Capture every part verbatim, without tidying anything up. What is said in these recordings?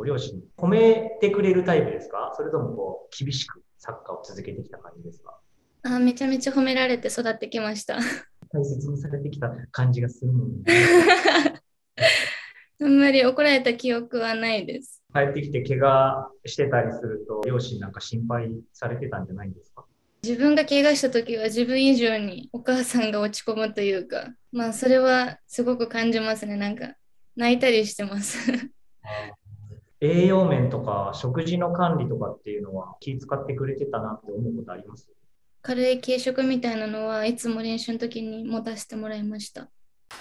両親、褒めてくれるタイプですか？それともこう厳しくサッカーを続けてきた感じですか？ あ、めちゃめちゃ褒められて育ってきました。 大切にされてきた感じがするもんね。 あんまり怒られた記憶はないです。 帰ってきて怪我してたりすると、両親なんか心配されてたんじゃないんですか？ 自分が怪我した時は自分以上にお母さんが落ち込むというか、まあそれはすごく感じますね。なんか泣いたりしてます。 栄養面とか食事の管理とかっていうのは気遣ってくれてたなって思うことあります？ 軽い軽食みたいなのはいつも練習の時に持たせてもらいました。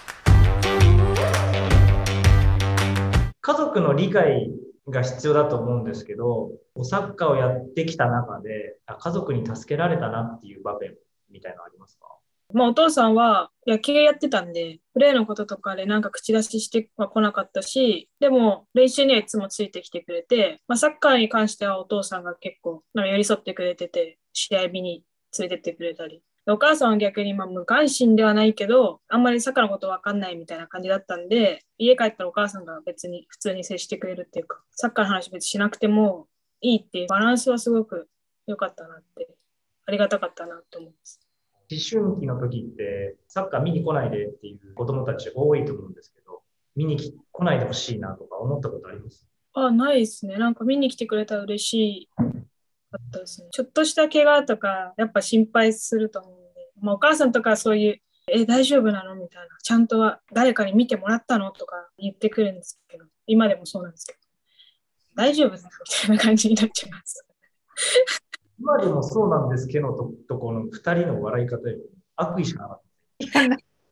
家族の理解が必要だと思うんですけど、サッカーをやってきた中で、あ、家族に助けられたなっていう場面みたいなのありますか？ まあ、お父さんは野球やってたんで、プレーのこととかでなんか口出ししては来なかったし、でも練習にはいつもついてきてくれて、まあ、サッカーに関してはお父さんが結構なんか寄り添ってくれてて、試合日に連れてってくれたり。お母さんは逆にまあ無関心ではないけど、あんまりサッカーのことわかんないみたいな感じだったんで、家帰ったらお母さんが別に普通に接してくれるっていうか、サッカーの話別にしなくてもいいっていうバランスはすごく良かったなって、ありがたかったなと思います。 思春期の時ってサッカー見に来ないでっていう子供たち多いと思うんですけど、見に来ないでほしいなとか思ったことあります？ あ、ないですね。なんか見に来てくれたら嬉しかったですね。ちょっとした怪我とか、やっぱ心配すると思うんで、まあ、お母さんとかそういう、え、大丈夫なのみたいな、ちゃんとは誰かに見てもらったのとか言ってくるんですけど、今でもそうなんですけど、大丈夫だみたいな感じになっちゃいます。 今でもそうなんですけどと、とこの二人の笑い方より悪意しかなかった。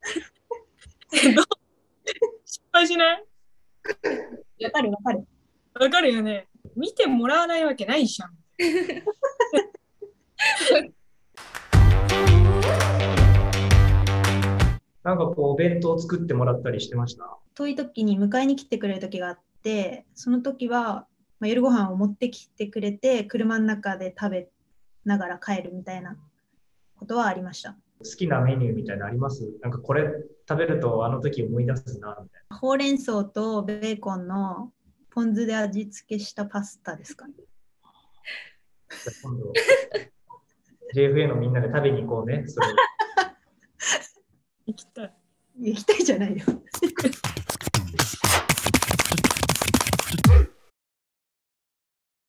失敗しない？ わかるわかる。 わかるよね。見てもらわないわけないじゃん。 なんかこうお弁当作ってもらったりしてました？ 遠い時に迎えに来てくれる時があって、その時は、まあ、夜ご飯を持ってきてくれて、車の中で食べながら帰るみたいなことはありました。 好きなメニューみたいなのあります？なんかこれ食べるとあの時思い出すなみたいな。 ほうれん草とベーコンのポン酢で味付けしたパスタですかね。 今度 ジェイエフエー のみんなで食べに行こうね。それ行きたい。 行きたいじゃないよ。